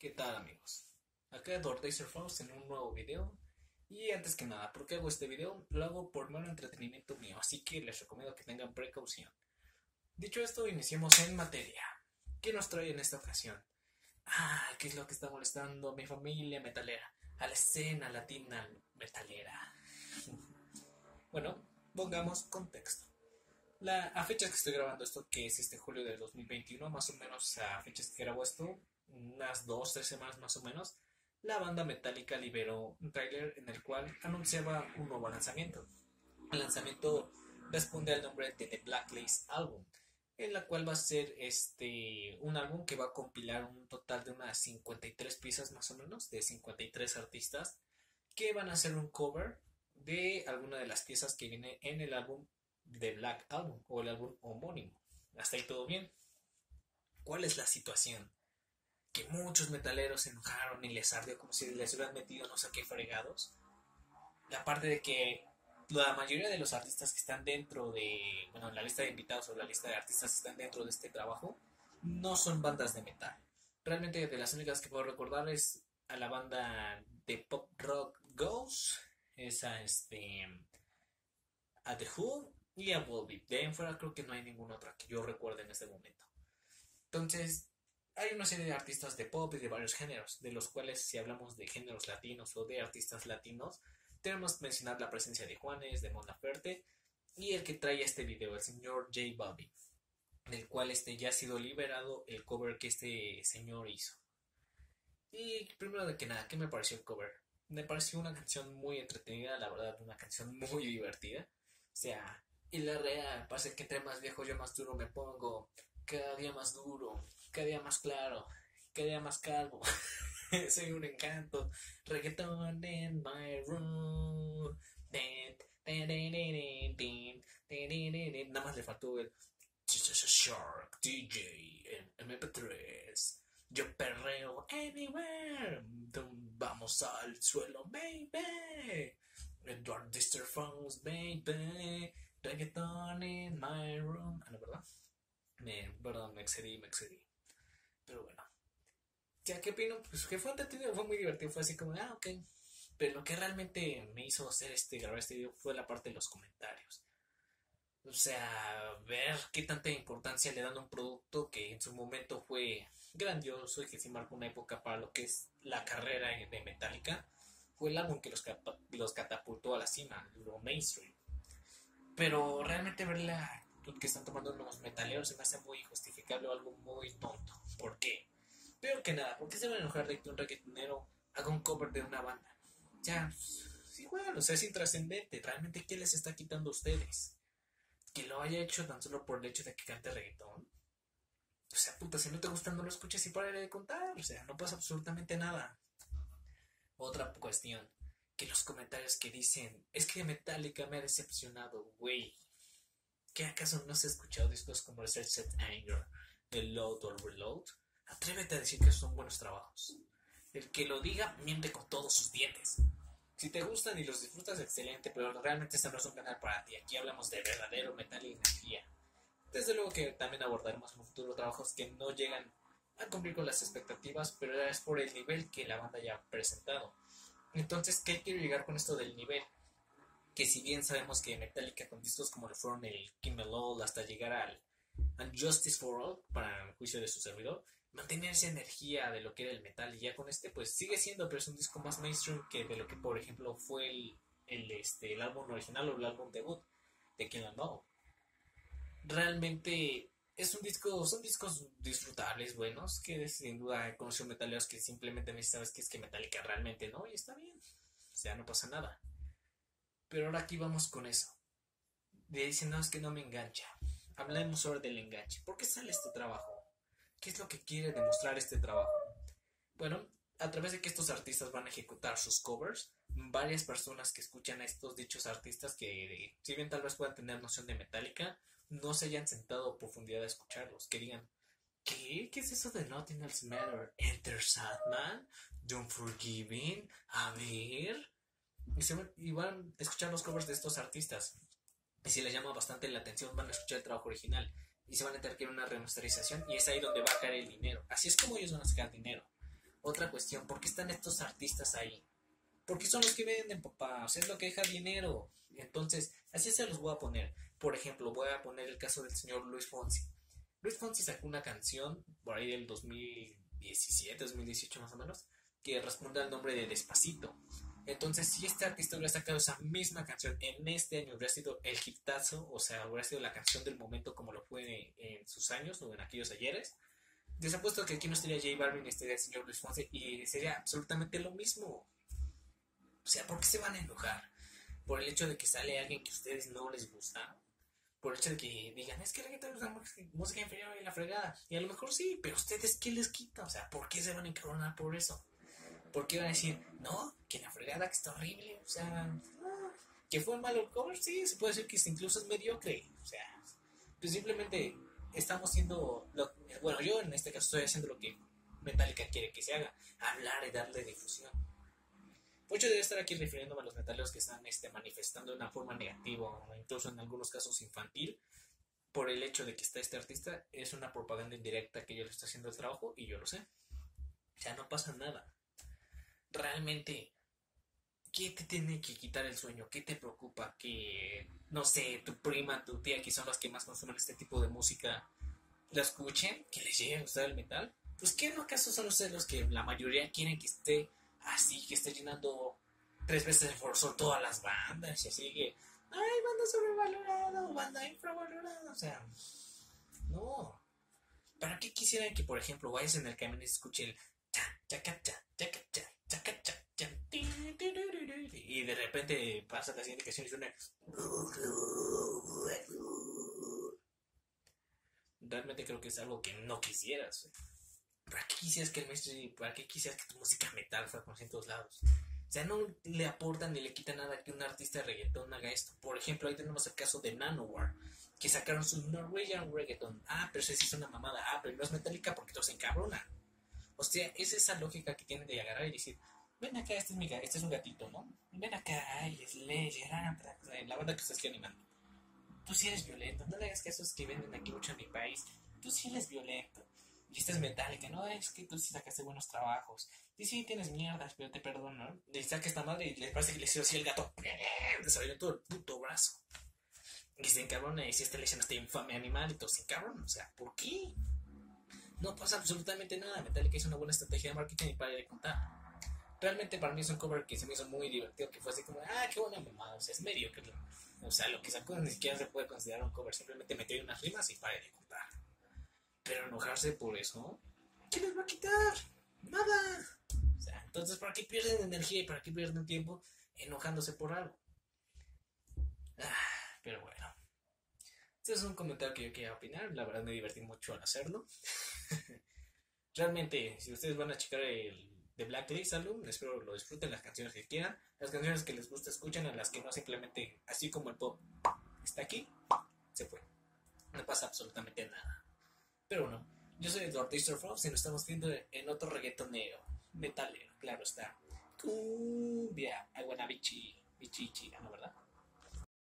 ¿Qué tal, amigos? Acá Edward Fox en un nuevo video. Y antes que nada, ¿por qué hago este video? Lo hago por mero entretenimiento mío, así que les recomiendo que tengan precaución. Dicho esto, iniciemos en materia. ¿Qué nos trae en esta ocasión? ¿Qué es lo que está molestando a mi familia metalera? A la escena latina metalera. Bueno, pongamos contexto. A fechas que estoy grabando esto, que es este julio de 2021, más o menos a fechas que grabo esto, unas 2 3 semanas más o menos, la banda Metallica liberó un tráiler en el cual anunciaba un nuevo lanzamiento. El lanzamiento responde al nombre de The Blacklist Album, en la cual va a ser un álbum que va a compilar un total de unas 53 piezas más o menos, de 53 artistas, que van a hacer un cover de alguna de las piezas que viene en el álbum de Black Album o el álbum homónimo. Hasta ahí todo bien. ¿Cuál es la situación? Que muchos metaleros se enojaron y les ardió como si les hubieran metido no sé qué fregados. Aparte de que la mayoría de los artistas que están dentro de, bueno, la lista de invitados o la lista de artistas que están dentro de este trabajo, no son bandas de metal. Realmente de las únicas que puedo recordar es a la banda de pop rock Ghost, esa a The Who y a Volbeat. De ahí en fuera creo que no hay ninguna otra que yo recuerde en este momento. Entonces, hay una serie de artistas de pop y de varios géneros, de los cuales si hablamos de géneros latinos o de artistas latinos, tenemos que mencionar la presencia de Juanes, de Mon Laferte y el que trae este video, el señor J Balvin, del cual ya ha sido liberado el cover que este señor hizo. Y primero de que nada, ¿qué me pareció el cover? Me pareció una canción muy entretenida, la verdad, una canción muy divertida. O sea, y la real, pasa que entre más viejo yo más duro me pongo, cada día más duro, cada día más claro, cada día más calvo. Soy un encanto. Reggaeton in my room. Nada más le faltó el Shark DJ en MP3. Yo perreo anywhere. Vamos al suelo, baby. Edward Fox, baby. Reggaeton in my room. No, ¿verdad? Perdón, me excedí. Pero bueno. Ya, ¿qué opino? Pues que fue entretenido, fue muy divertido. Fue así como, ok. Pero lo que realmente me hizo hacer grabar este video fue la parte de los comentarios. O sea, ver qué tanta importancia le dan a un producto que en su momento fue grandioso y que sí marcó una época para lo que es la carrera de Metallica. Fue el álbum que los catapultó a la cima, lo mainstream. Pero realmente ver la actitud que están tomando los metaleros se me hace muy injustificable o algo muy tonto. ¿Por qué? Peor que nada, ¿por qué se van a enojar de que un reggaetonero haga un cover de una banda? Ya, pues, igual, o sea, es intrascendente. Realmente, ¿qué les está quitando a ustedes? Que lo haya hecho tan solo por el hecho de que cante reggaetón. O sea, puta, si no te gusta, no lo escuches y párale de contar. O sea, no pasa absolutamente nada. Otra cuestión, que los comentarios que dicen, es que Metallica me ha decepcionado, güey. ¿Qué acaso no has escuchado discos como el Set Anger, el Load o el Reload? Atrévete a decir que son buenos trabajos. El que lo diga miente con todos sus dientes. Si te gustan y los disfrutas, excelente, pero realmente este no es un canal para ti. Aquí hablamos de verdadero metal y energía. Desde luego que también abordaremos en un futuro trabajos que no llegan a cumplir con las expectativas, pero es por el nivel que la banda ya ha presentado. Entonces, ¿qué quiero llegar con esto del nivel? Que si bien sabemos que Metallica con discos como lo fueron el Kimmel All hasta llegar al Justice for All, para el juicio de su servidor, mantener esa energía de lo que era el metal, y ya con pues sigue siendo, pero es un disco más mainstream que de lo que por ejemplo fue el álbum original o el álbum debut de Kill 'Em All. Realmente son discos disfrutables, buenos, que sin duda he conocido metaleros que simplemente me dicen, ¿sabes qué? Es que Metallica realmente no, y está bien, o sea, no pasa nada. Pero ahora aquí vamos con eso. Le dicen, no, es que no me engancha. Hablemos sobre del enganche. ¿Por qué sale este trabajo? ¿Qué es lo que quiere demostrar este trabajo? Bueno, a través de que estos artistas van a ejecutar sus covers, varias personas que escuchan a estos dichos artistas que, si bien tal vez puedan tener noción de Metallica, no se hayan sentado a profundidad a escucharlos, que digan, ¿qué? ¿Qué es eso de Nothing Else Matter? Enter Sadman, Don't Forgiving, a ver, y van a escuchar los covers de estos artistas. Y si les llama bastante la atención, van a escuchar el trabajo original y se van a tener que ir a una remasterización, y es ahí donde va a caer el dinero. Así es como ellos van a sacar dinero. Otra cuestión, ¿por qué están estos artistas ahí? Porque son los que venden, papá, o sea, es lo que deja dinero. Entonces, así se los voy a poner. Por ejemplo, voy a poner el caso del señor Luis Fonsi. Luis Fonsi sacó una canción por ahí del 2017, 2018 más o menos, que responde al nombre de Despacito. Entonces, si este artista hubiera sacado esa misma canción en este año, hubiera sido el hitazo, o sea, hubiera sido la canción del momento como lo fue en sus años o en aquellos ayeres. Les apuesto que aquí no estaría J Balvin, estaría el señor Luis Fonsi y sería absolutamente lo mismo. O sea, ¿por qué se van a enojar? ¿Por el hecho de que sale alguien que a ustedes no les gusta? ¿Por el hecho de que digan, es que el reggaetón es una música inferior y la fregada? Y a lo mejor sí, pero a ustedes, ¿qué les quita? O sea, ¿por qué se van a encabronar por eso? ¿Por qué van a decir, no, que la fregada, que está horrible? O sea, que fue malo el cover, sí, se puede decir que incluso es mediocre. O sea, pues simplemente estamos haciendo, bueno, yo en este caso estoy haciendo lo que Metallica quiere que se haga, hablar y darle difusión. Mucho debe estar aquí refiriéndome a los metaleros que están manifestando de una forma negativa o incluso en algunos casos infantil por el hecho de que está este artista. Es una propaganda indirecta que yo le estoy haciendo el trabajo y yo lo sé. O sea, no pasa nada. Realmente, ¿qué te tiene que quitar el sueño? ¿Qué te preocupa? Que, no sé, tu prima, tu tía, que son las que más consumen este tipo de música, la escuchen, que les llegue a gustar el metal. Pues, ¿qué no acaso son ustedes los que la mayoría quieren que esté así, que esté llenando 3 veces el forzón todas las bandas y así que, ay, banda sobrevalorada, banda infravalorada? O sea, no. ¿Para qué quisieran que, por ejemplo, vayas en el camino y escuche el cha, chaca, cha, chaca, cha, chaca, cha, cha, y de repente pasa la siguiente canción y suena? Realmente creo que es algo que no quisieras. ¿Para qué quisieras que el mainstream, para qué quisieras que tu música metal fuera conocida en todos lados? O sea, no le aporta ni le quita nada que un artista de reggaetón haga esto. Por ejemplo, ahí tenemos el caso de Manowar, que sacaron su Norwegian Reggaeton. Ah, pero eso sí es una mamada. Ah, pero no es Metallica porque todos se encabronan. O sea, es esa lógica que tienen de agarrar y decir, ven acá, este es un gatito, ¿no? Ven acá, y es la banda que estás animando. Tú sí eres violento, no le hagas caso a esos que venden aquí mucho en mi país. Tú sí eres violento. Y esta es Metallica, no es que tú sí sacaste buenos trabajos. Y sí tienes mierdas, pero te perdono, ¿no? Le saca esta madre y le parece que le hizo así el gato. Desarrolló todo el puto brazo. Y se encabrona y si esta le hicieron este infame animal y todo se encabrona. O sea, ¿por qué? No pasa absolutamente nada. Metallica hizo una buena estrategia de marketing y para de contar. Realmente para mí es un cover que se me hizo muy divertido, que fue así como, qué buena mamada. O sea, es medio que, o sea, lo que sacó ni siquiera se puede considerar un cover. Simplemente metió unas rimas y para de contar. Pero enojarse por eso, ¿qué les va a quitar? Nada. O sea, entonces, ¿para qué pierden energía y para qué pierden tiempo enojándose por algo? Pero bueno, este es un comentario que yo quería opinar. La verdad me divertí mucho al hacerlo. Realmente, si ustedes van a checar el The Blacklist álbum, espero lo disfruten, las canciones que quieran, las canciones que les gusta escuchan, a las que no simplemente, así como el pop está aquí, se fue. No pasa absolutamente nada. Pero bueno, yo soy Eduardo Distorfox y nos estamos viendo en otro reggaetonero, metalero, claro está. Cumbia, I wanna bichi, bichichi, ¿no, verdad?